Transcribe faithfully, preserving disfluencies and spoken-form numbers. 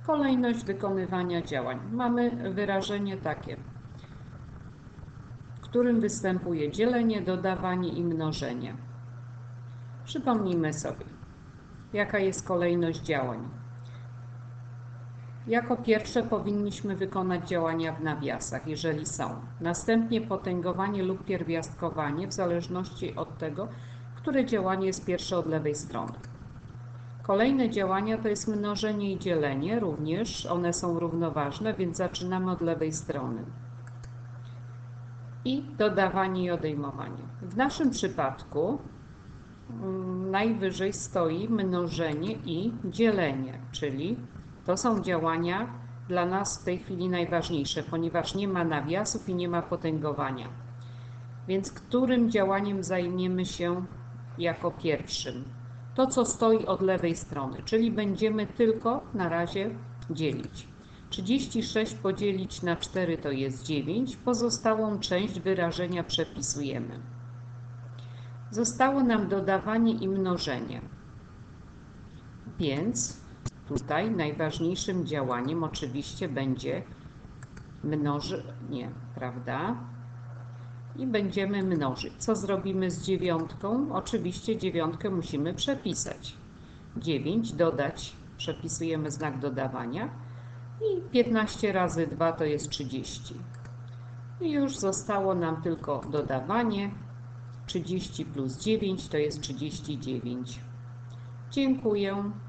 Kolejność wykonywania działań. Mamy wyrażenie takie, w którym występuje dzielenie, dodawanie i mnożenie. Przypomnijmy sobie, jaka jest kolejność działań. Jako pierwsze powinniśmy wykonać działania w nawiasach, jeżeli są. Następnie potęgowanie lub pierwiastkowanie, w zależności od tego, które działanie jest pierwsze od lewej strony. Kolejne działania to jest mnożenie i dzielenie, również one są równoważne, więc zaczynamy od lewej strony. I dodawanie i odejmowanie. W naszym przypadku um, najwyżej stoi mnożenie i dzielenie, czyli to są działania dla nas w tej chwili najważniejsze, ponieważ nie ma nawiasów i nie ma potęgowania. Więc którym działaniem zajmiemy się jako pierwszym? To, co stoi od lewej strony, czyli będziemy tylko na razie dzielić. trzydzieści sześć podzielić na cztery to jest dziewięć, pozostałą część wyrażenia przepisujemy. Zostało nam dodawanie i mnożenie, więc tutaj najważniejszym działaniem oczywiście będzie mnożenie, prawda? I będziemy mnożyć. Co zrobimy z dziewiątką? Oczywiście dziewiątkę musimy przepisać. dziewięć dodać, przepisujemy znak dodawania i piętnaście razy dwa to jest trzydzieści. I już zostało nam tylko dodawanie. trzydzieści plus dziewięć to jest trzydzieści dziewięć. Dziękuję.